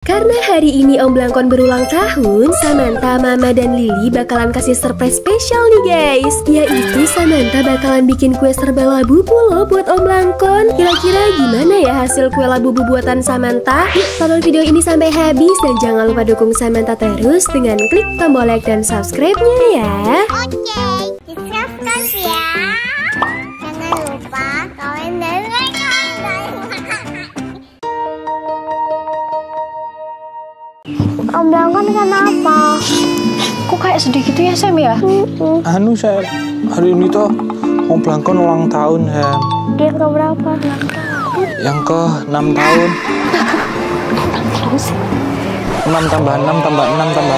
Karena hari ini Om Blangkon berulang tahun, Samantha, Mama, dan Lily bakalan kasih surprise spesial nih guys. Yaitu Samantha bakalan bikin kue serba labubu loh buat Om Blangkon. Kira-kira gimana ya hasil kue labubu buatan Samantha? Yuk tonton video ini sampai habis dan jangan lupa dukung Samantha terus dengan klik tombol like dan subscribe-nya ya. Oke, di-subscribe ya. Jangan lupa komen dan like. Om Blangkon kenapa? Kok kayak sedih gitu ya Sam ya? Anu Sam, hari ini tuh Om Blangkon ulang tahun Sam. Dia ke berapa? Yang ke 6 tahun. 6 tambah 6 tambah 6 tambah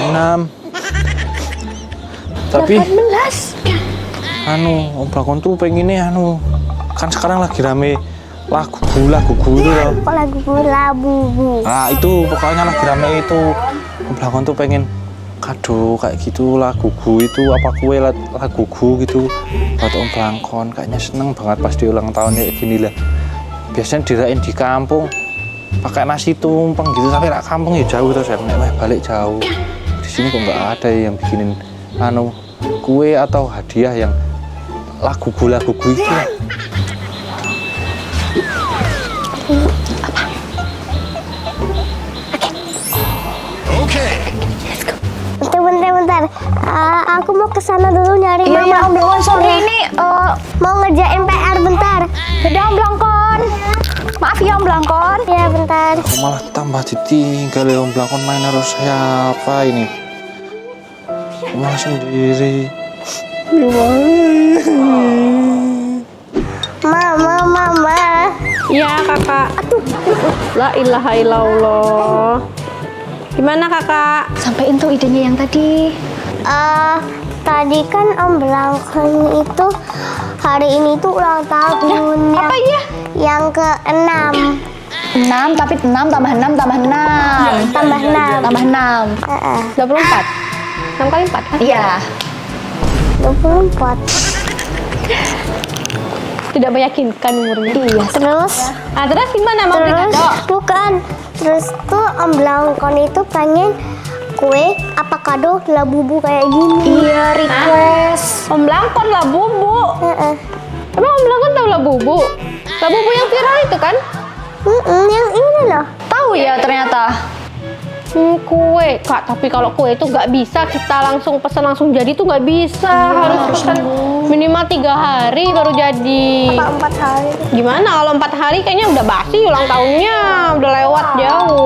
6. Tapi 18. Om Blangkon tuh pengennya kan sekarang lagi rame lagu itu loh. Kok labubu? Nah itu pokoknya lagi rame itu. Om Blangkon tuh pengen kado kayak gitu, lagu itu apa kue lagu gitu buat Om Blangkon. Kayaknya seneng banget pas di ulang tahun kayak gini lah. Biasanya dirayain di kampung pakai nasi tumpeng gitu, tapi rak kampung ya jauh terus nek balik jauh. Di sini kok nggak ada yang bikinin kue atau hadiah yang lagu itu lah. Bentar. Aku mau ke sana dulu nyari Mama. Iya, Om Blangkon, sorry ini mau ngerjain PR bentar. dadah Om Blangkon. Maaf ya Om Blangkon. Ya bentar. Kok malah tambah ditinggal ya Om Blangkon, main harus siapa ini? Malah sendiri. Mama. Iya kakak. La ilaha illallah. Gimana kakak? Sampein tuh idenya yang tadi. Tadi kan Om Blangkon itu hari ini tuh ulang tahun. Apa ya? Yang ke-6. 6 tapi 6 tambah 6 tambah 6. Tambah 6. Tambah 6. 24. 6 kali 4 kan? Iya. 24. Tidak meyakinkan umurnya. Iya. Terus Terus gimana mau beli kado? bukan. Terus tuh Om Blangkon itu pengen kue apa kado labubu kayak gini. Iya, request. Om Blangkon labubu. Emang Om Blangkon tahu labubu? Labubu yang viral itu kan? Yang ini loh. Tahu ya ternyata. Kue kak, tapi kalau kue itu nggak bisa kita langsung pesan langsung jadi tuh nggak bisa. Harus pesan minimal 3 hari baru jadi. Apa 4 hari? Gimana kalau 4 hari kayaknya udah basi ulang tahunnya, udah lewat jauh.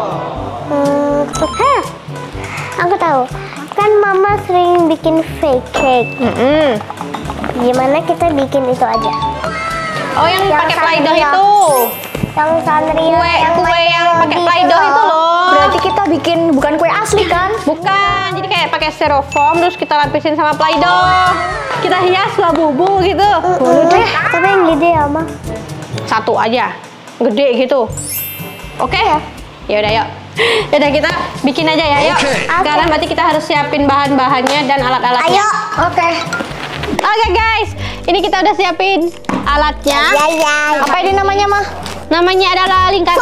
Aku tahu. Kan Mama sering bikin fake cake. Gimana kita bikin itu aja? Oh yang pakai Play-Doh Sanrio. itu. Yang Sanrio. Kue yang pakai Play-Doh itu loh. Berarti kita bikin bukan kue asli kan? Bukan, jadi kayak pakai styrofoam terus kita lapisin sama Play-Doh. Kita hias labubu gitu. Boleh deh. Tapi yang gede ya, Ma. Satu aja, gede gitu. Oke? Ya udah yuk. Yaudah kita bikin aja ya, yuk. Sekarang berarti kita harus siapin bahan-bahannya dan alat-alatnya. Ayo. Oke guys, ini kita udah siapin alatnya. Ya. Apa ini namanya, Mah? Namanya adalah lingkar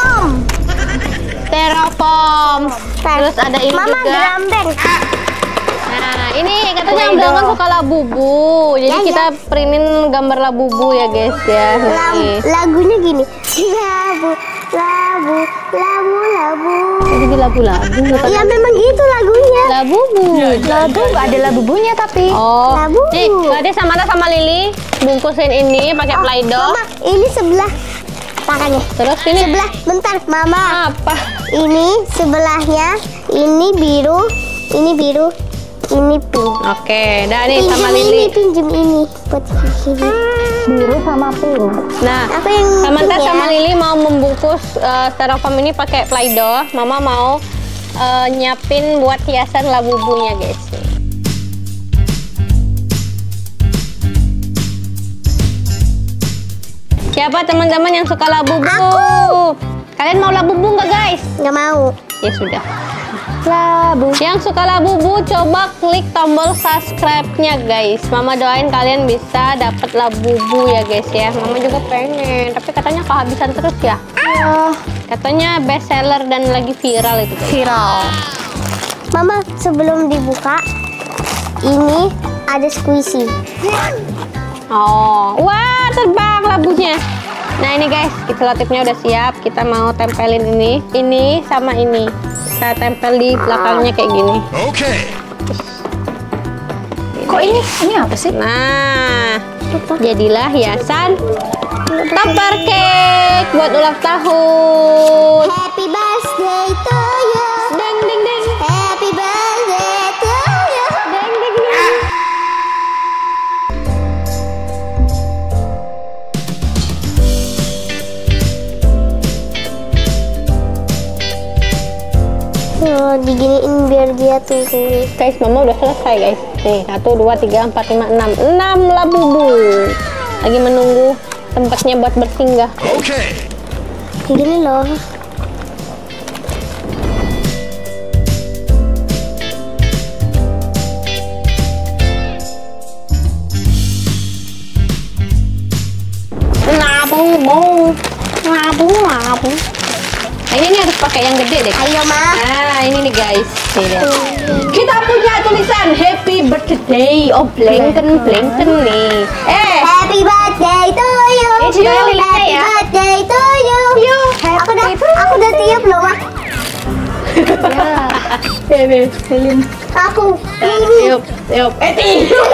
styrofoam. Terus ada ini Mama juga. drum band. Nah, ini katanya Om Blangkon suka labubu. Jadi kita printin gambar labubu ya guys ya. Nih. Lagunya gini. Labu. Jadi labu-labu. Iya memang gitu lagunya. Labubu. Labu nggak ada labubunya tapi. Oh. Labubu. Nih, berarti Samantha sama Lily bungkusin ini pakai Play-Doh. Mama, ini sebelah tangannya. Terus ini Sebelah, bentar, Mama. apa? Ini sebelahnya, ini biru, ini pink. Oke, dah nih sama Lily. Pinjem ini buat sini. Biru sama pink. Nah, Aku yang Samantha pink ya. sama Lily mau membungkus styrofoam ini pakai Play-Doh. Mama mau nyiapin buat hiasan labubunya, guys. Siapa teman-teman yang suka labubu? Kalian mau labubu nggak, guys? Nggak mau. Ya sudah. Labu. Yang suka labubu coba klik tombol subscribe-nya guys. Mama doain kalian bisa dapat labubu ya guys ya. Mama juga pengen, tapi katanya kehabisan terus ya. Katanya best seller dan lagi viral itu. Viral. Mama, sebelum dibuka, ini ada squishy. Oh, wah terbang labunya. Nah ini guys, selotipnya udah siap. Kita mau tempelin ini sama ini. Kita tempel di belakangnya kayak gini. Okay. Kok ini apa sih? Nah, jadilah hiasan topper cake buat ulang tahun. Happy birthday to you. Deng deng deng. Happy birthday to you. Deng deng deng. Oh, diginiin biar dia tunggu. Guys, mama udah selesai guys. Nih, 1, 2, 3, 4, 5, 6. 6 labubu. Lagi menunggu tempatnya buat bersinggah. Okay. Gini loh. Labu. Nah, ini harus pakai yang gede deh. Ayo, Ma. Nah, ini nih guys. Nih, lihat. Kita punya tulisan Happy Birthday of Blanken nih. Happy birthday to you. Ini juga lilinnya ya. Happy birthday to you. Aku udah tiup loh, Ma. Ini, lilin. Aku Tiup. Tiup.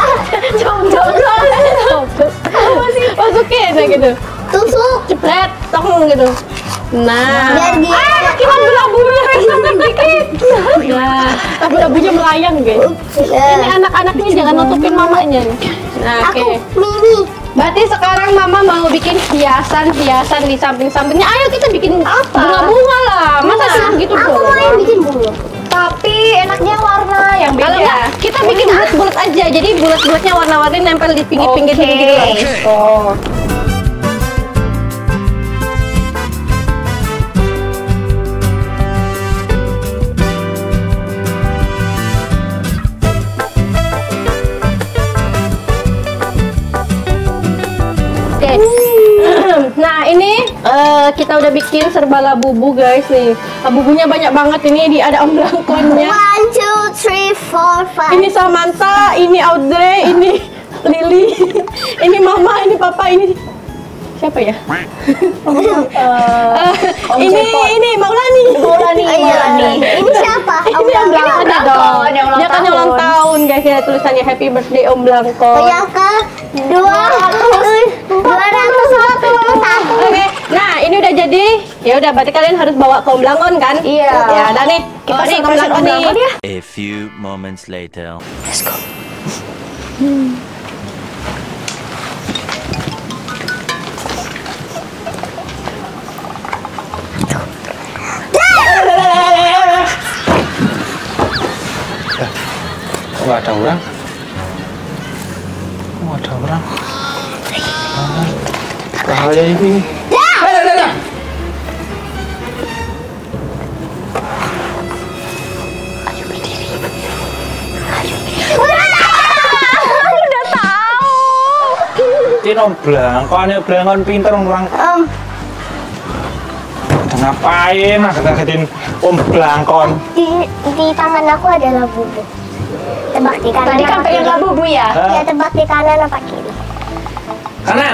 Masukin nah gitu. tusuk. Jepret, tong gitu. Nah, Biar dia kita labu-labunya dikit. Nah, labu-labunya melayang guys. Ini anak-anaknya jangan nutupin mamanya. Nah, aku oke. mini. Berarti sekarang mama mau bikin hiasan di samping-sampingnya. Ayo kita bikin bunga-bunga lah. Masa cuma gitu Aku mau yang bikin bunga. Tapi enaknya warna yang beda. Kalau enggak, kita bikin bulat-bulat aja. Jadi bulat-bulatnya warna-warni nempel di pinggir-pinggir gitu lah. Oh. Oke. Nah ini kita udah bikin serba labubu guys nih. Labubunya banyak banget ini. Ada Om Blangkonnya. 1, 2, 3, 4, 5. Ini Samantha, ini Audrey, ini Lily, ini Mama, ini Papa, ini siapa ya? Ini Maulani. Ini siapa? Ini Om Blangkon dong. Dia kan yang ulang tahun guys ya, tulisannya Happy Birthday Om Blangkon. Yang ke 201. Oke, nah ini udah jadi. Ya udah, berarti kalian harus bawa ke Om Blangkon kan? Iya. Ya udah nih, kita nih ke Om Blangkon nih. A few moments later. Let's go. Kok nggak ada orang? Kok nggak ada orang? Bahaya ini. Udah tahu. Ini Om Blangkon pinter orang. Ngapain? Ngagetin Om Blangkon. Di tangan aku ada labubu. Tebak di kanan. Tadi kan pengen labubu ya? Ya, tebak di kanan apa kiri? Kanan.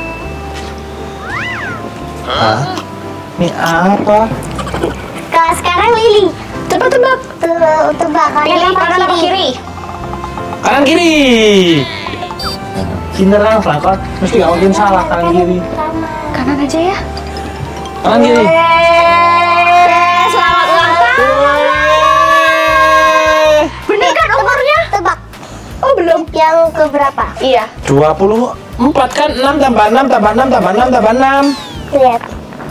Hah? Ini apa? Sekarang Lili. Cepet tebak. Tebak Pilih kanan apa kiri? Kanan kiri. Pinter kan Blangkon? Mesti nggak mungkin salah kanan kiri. Kanan aja ya. Kanan kiri. Selamat ulang tahun. Bener kan umurnya? Tebak. Oh belum. Yang ke berapa? Iya. 24 kan 6 tambah 6 tambah 6 tambah 6 tambah 6. Lihat.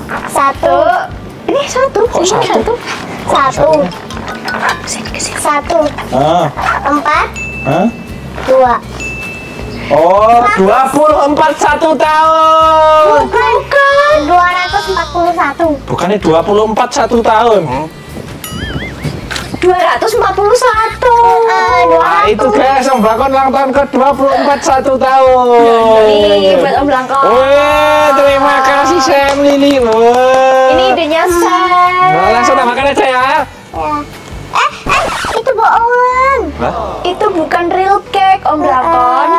1. Ini satu. Kok Ini satu? 1. Sini ke sini. 1. Ah. 4. Hah? 2. Oh, 24 1 tahun. Bukan. 241. Bukannya 24 1 tahun. Nah, itu guys, Om Blangkon ulang tahun ke-24 1 tahun. Ini buat Om Blangkon. Wih, terima kasih Sam Lili. Wah. Ini idenya Sam. Nah, langsung makan aja ya. Itu bohongan. Lah, Itu bukan real cake Om Blangkon.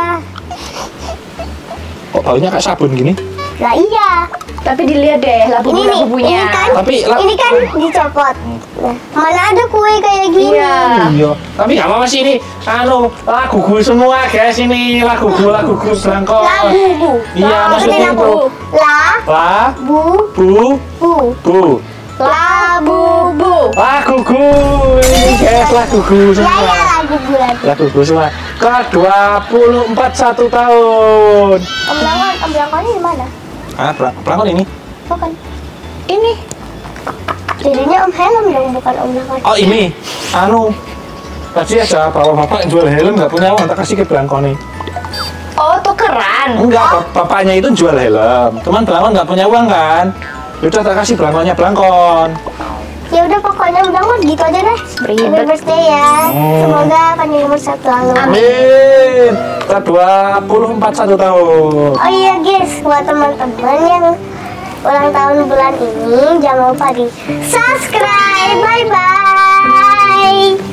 kok baunya kayak sabun gini? Lah iya. Tapi dilihat deh Ini labu-labunya. kan. Tapi Ini kan dicopot. Nah, mana ada kue kayak gini? Iya. Iya, tapi nggak apa-apa sih ini. Lagu gue semua guys, ini lagu gue Blangkon. Lagu bu. Iya, maksudnya Lagu. itu. La Bu, bu bu. labu bu. Lagu gue ini guys, lagu gue Ya semua. ya lagu bu lagu. Lagu gue semua. Ke-24 1 tahun. Om Blangkon ini di mana? Ah, Blangkon ini? Bukan. Ini. Jadinya Om Helm dong, bukan Om Blangkon. Oh ini, tadi aja bapak yang jual helm nggak punya uang, tak kasih ke Blangkon nih. Oh, tukeran. Enggak, bapaknya itu jual helm, cuman Blangkon nggak punya uang kan. Yaudah tak kasih Blangkonnya Blangkon. Ya udah pokoknya Om Blangkon gitu aja deh. Happy birthday ya. Semoga panjang umur satu tahun. Amin. Ke-24 1 tahun. Oh iya guys, buat teman-teman yang ulang tahun bulan ini jangan lupa di subscribe. Bye bye.